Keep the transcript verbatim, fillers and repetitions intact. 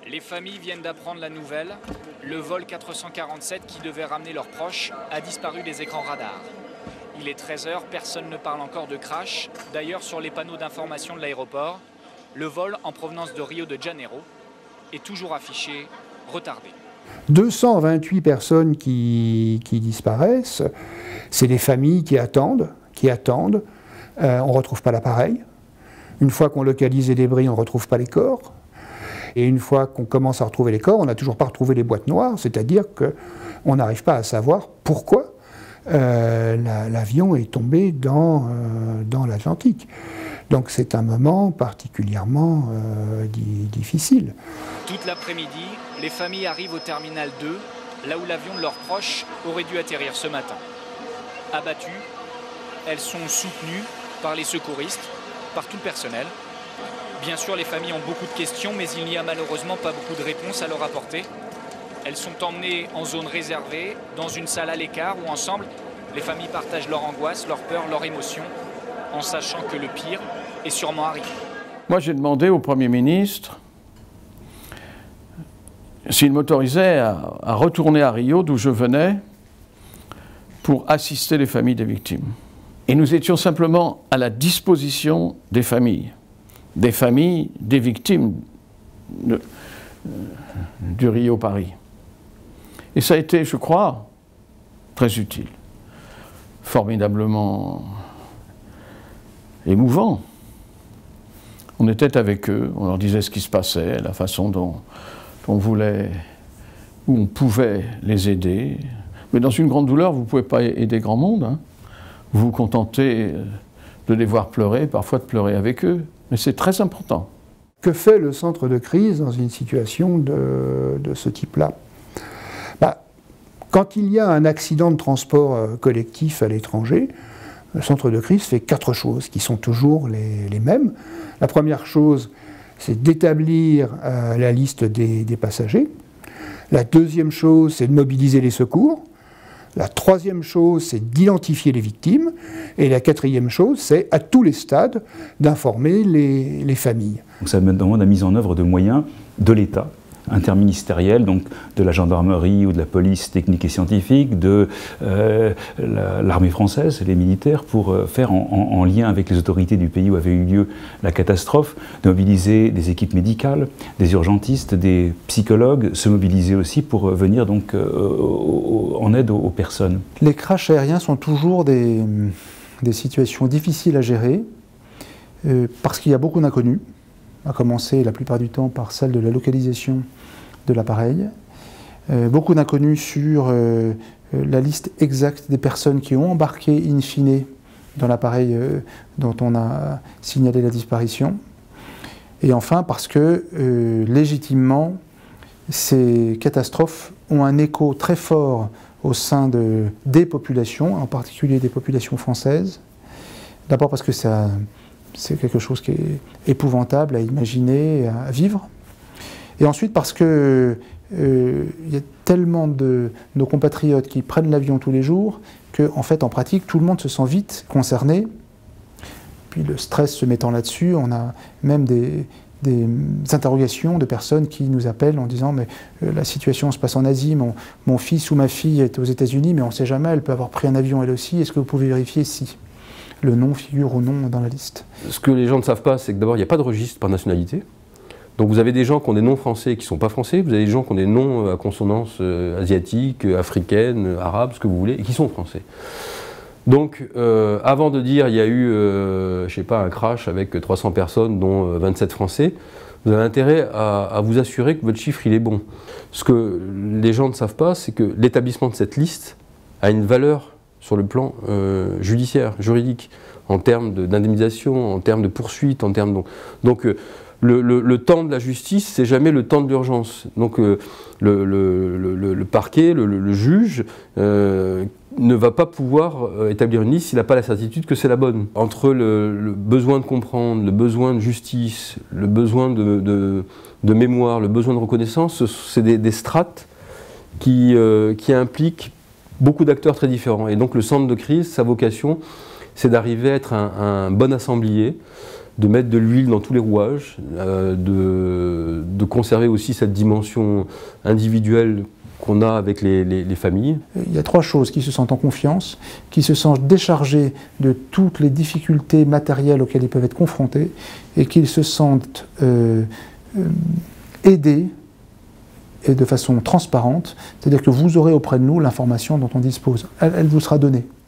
Les familles viennent d'apprendre la nouvelle. Le vol quatre cent quarante-sept qui devait ramener leurs proches a disparu des écrans radars. Il est treize heures, personne ne parle encore de crash. D'ailleurs, sur les panneaux d'information de l'aéroport, le vol en provenance de Rio de Janeiro est toujours affiché retardé. deux cent vingt-huit personnes qui, qui disparaissent, c'est des familles qui attendent, qui attendent. Euh, on ne retrouve pas l'appareil. Une fois qu'on localise les débris, on ne retrouve pas les corps. Et une fois qu'on commence à retrouver les corps, on n'a toujours pas retrouvé les boîtes noires, c'est-à-dire qu'on n'arrive pas à savoir pourquoi euh, l'avion est tombé dans, euh, dans l'Atlantique. Donc c'est un moment particulièrement euh, di difficile. Toute l'après-midi, les familles arrivent au terminal deux, là où l'avion de leurs proches aurait dû atterrir ce matin. Abattues, elles sont soutenues par les secouristes, par tout le personnel. Bien sûr, les familles ont beaucoup de questions, mais il n'y a malheureusement pas beaucoup de réponses à leur apporter. Elles sont emmenées en zone réservée, dans une salle à l'écart, où ensemble, les familles partagent leur angoisse, leur peur, leur émotion, en sachant que le pire est sûrement arrivé. Moi, j'ai demandé au Premier ministre s'il m'autorisait à, à retourner à Rio, d'où je venais, pour assister les familles des victimes. Et nous étions simplement à la disposition des familles. des familles, des victimes de, du Rio-Paris. Et ça a été, je crois, très utile, formidablement émouvant. On était avec eux, on leur disait ce qui se passait, la façon dont, dont on voulait, où on pouvait les aider. Mais dans une grande douleur, vous ne pouvez pas aider grand monde, hein. Vous vous contentez de les voir pleurer, parfois de pleurer avec eux. Mais c'est très important. Que fait le centre de crise dans une situation de, de ce type-là? Bah, quand il y a un accident de transport euh, collectif à l'étranger, le centre de crise fait quatre choses qui sont toujours les, les mêmes. La première chose, c'est d'établir euh, la liste des, des passagers. La deuxième chose, c'est de mobiliser les secours. La troisième chose, c'est d'identifier les victimes. Et la quatrième chose, c'est à tous les stades d'informer les, les familles. Donc ça demande la mise en œuvre de moyens de l'État, interministériels, donc de la gendarmerie ou de la police technique et scientifique, de euh, l'armée française, les militaires, pour euh, faire en, en, en lien avec les autorités du pays où avait eu lieu la catastrophe, de mobiliser des équipes médicales, des urgentistes, des psychologues, se mobiliser aussi pour euh, venir donc euh, au, au, en aide aux, aux personnes. Les crashs aériens sont toujours des, des situations difficiles à gérer euh, parce qu'il y a beaucoup d'inconnus, à commencer la plupart du temps par celle de la localisation de l'appareil. Euh, beaucoup d'inconnus sur euh, la liste exacte des personnes qui ont embarqué in fine dans l'appareil euh, dont on a signalé la disparition. Et enfin parce que, euh, légitimement, ces catastrophes ont un écho très fort au sein de, des populations, en particulier des populations françaises. D'abord parce que ça... c'est quelque chose qui est épouvantable à imaginer, à vivre. Et ensuite parce que euh, y a tellement de nos compatriotes qui prennent l'avion tous les jours qu'en fait, en pratique, tout le monde se sent vite concerné. Puis le stress se mettant là-dessus, on a même des, des interrogations de personnes qui nous appellent en disant « mais euh, la situation se passe en Asie, mon, mon fils ou ma fille est aux États-Unis, mais on ne sait jamais, elle peut avoir pris un avion elle aussi, est-ce que vous pouvez vérifier si ?» le nom figure ou non dans la liste. Ce que les gens ne savent pas, c'est que d'abord, il n'y a pas de registre par nationalité. Donc vous avez des gens qui ont des noms français et qui ne sont pas français, vous avez des gens qui ont des noms à consonance euh, asiatique, africaine, arabe, ce que vous voulez, et qui sont français. Donc, euh, avant de dire il y a eu, euh, je sais pas, un crash avec trois cents personnes, dont euh, vingt-sept français, vous avez intérêt à, à vous assurer que votre chiffre il est bon. Ce que les gens ne savent pas, c'est que l'établissement de cette liste a une valeur sur le plan euh, judiciaire, juridique, en termes d'indemnisation, en termes de poursuite, en termes de... Donc euh, le, le, le temps de la justice, c'est jamais le temps de l'urgence. Donc euh, le, le, le, le parquet, le, le juge, euh, ne va pas pouvoir euh, établir une liste s'il n'a pas la certitude que c'est la bonne. Entre le, le besoin de comprendre, le besoin de justice, le besoin de, de, de mémoire, le besoin de reconnaissance, c'est des, des strates qui, euh, qui impliquent beaucoup d'acteurs très différents. Et donc le centre de crise, sa vocation, c'est d'arriver à être un, un bon assemblier, de mettre de l'huile dans tous les rouages, euh, de, de conserver aussi cette dimension individuelle qu'on a avec les, les, les familles. Il y a trois choses: qui se sentent en confiance, qui se sentent déchargés de toutes les difficultés matérielles auxquelles ils peuvent être confrontés, et qu'ils se sentent euh, euh, aidés et de façon transparente, c'est-à-dire que vous aurez auprès de nous l'information dont on dispose. Elle, elle vous sera donnée.